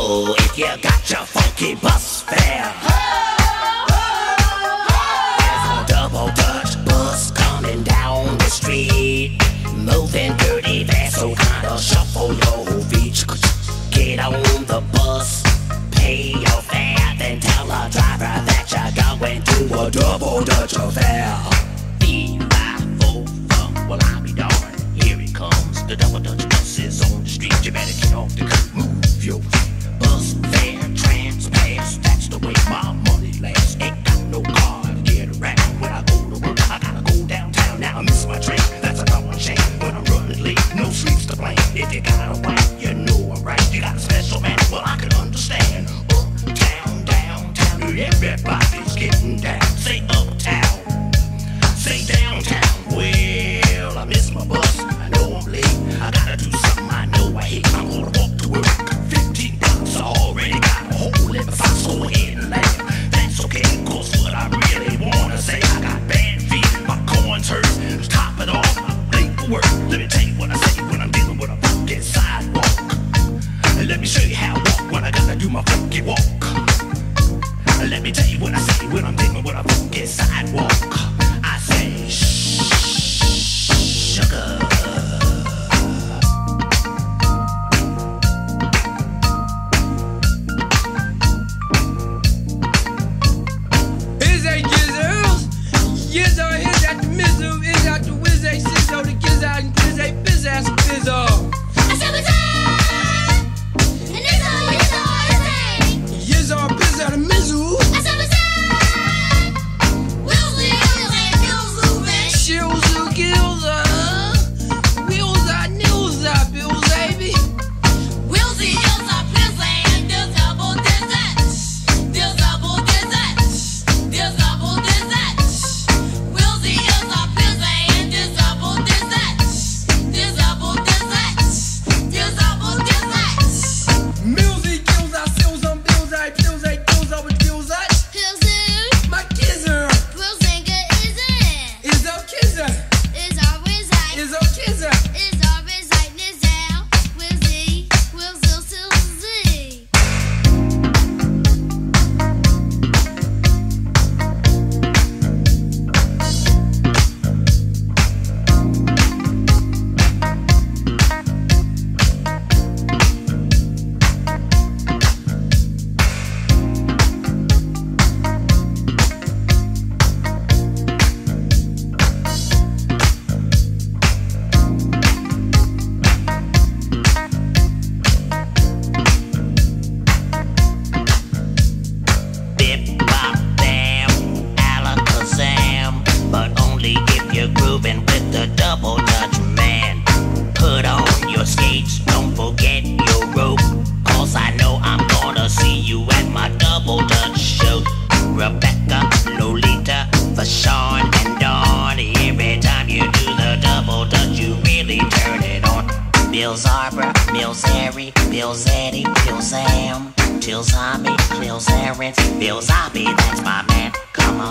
Oh, if you got your funky bus fare, there's a double Dutch bus coming down the street, moving dirty fast, so kinda shuffle your feet. Get on the bus, pay your fare, then tell the driver that you're going to a double Dutch affair. 3, 5, 4, well I'll be darned, here it comes. The double Dutch bus is on the street, you better get off the curb, move your feet. Bus fare, transpass, that's the way my money lasts. Ain't got no car to get around when I go to work. I gotta go downtown, now I miss my train, that's a common shame. When I'm running late, no sleeps to blame. If you got a wife, you know I'm right. You got a special man, well I can understand. Uptown, downtown, everybody's getting down. Say uptown, say downtown. Well, I miss my bus, I know I'm late. I gotta do something I know I hate. I'm gonna walk to work. 15 bucks, I already got a hole in the fox, so ahead and laugh. That's okay, cause what I really wanna say, I got bad feet, my corns hurt. To top it off, I'm late for work. Let me tell you what I say when I'm dealing with a funky sidewalk. Let me show you how I walk when I gotta do my funky walk. Let me tell you what I say when I'm dealing with a funky sidewalk. I say, sugar. Is that jizzles? Yizzo, is that the mizzle? Is that the whiz, a sizzo, the giz out and giz a biz ass bizzo? I said what's up? And Yizzo, biz out the mizzle. I said what's up? Wilson, Shilza, gilza. Wheelza, nilza, bills, baby. Wilson, Ilza, Pilsen, Dill double dessert. Dill double dessert. Dill double dessert. Wilson, Ilza, Pilsen, Dill double dessert. Dill double dessert. Dill double dessert. Music, gilza, silza, bilza, bilza, gilza, with gilza. Pilsen, My kizzer. Wilsinga is in. Is a kizzer. Is always right. Is a kizzer. Is always right. Nizel, Wilzy, Wilzil, Silzy. Bip, bop, bam, alakazam. But only if you're grooving with the double Dutch man. Put on your skates, don't forget your rope. Cause I know I'm gonna see you at my double Dutch show. Rebecca, Lolita, Fashawn, and Dawn. Every time you do the double Dutch, you really turn it on. Bill's Arbor, Bill's Harry, Bill's Eddie, Bill's Sam, Till's Tommy, Bill's Aaron, Bill's Abby, that's my man. Come